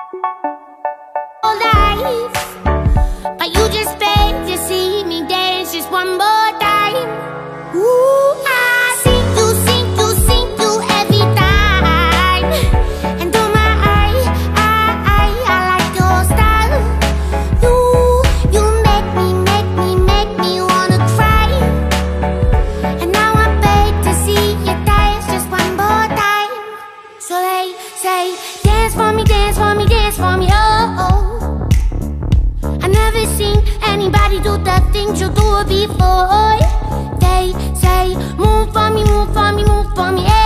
life, but you just beg to see me dance just one more time. Ooh, I see you every time. And oh my, I like your style. You make me wanna cry. And now I beg to see you dance just one more time. So they say, dance for me, dance for me, dance for me, oh. I never seen anybody do the things you do before. They say, move for me, move for me, move for me, yeah.